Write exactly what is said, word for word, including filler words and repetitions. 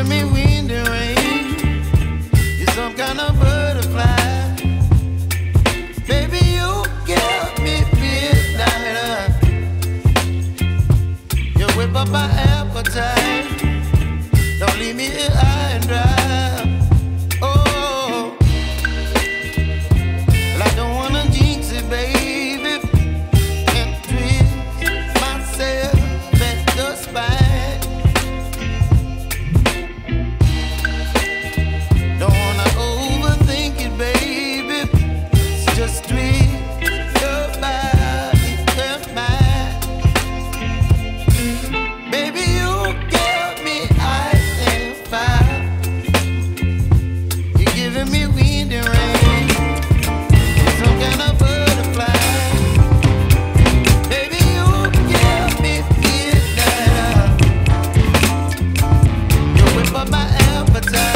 giving me wind and rain. You're some kind of butterfly. Baby, you give me midnight. You whip up my appetite. Don't leave me here high and dry. Oh, well, I don't wanna jinx it, baby, and twist myself at the spine. Don't wanna overthink it, baby. It's just twist your body and mine. Baby, you give me ice and fire. You're giving me wind and rain. You're some kind of butterfly. Baby, you give me midnight. You whip up my appetite.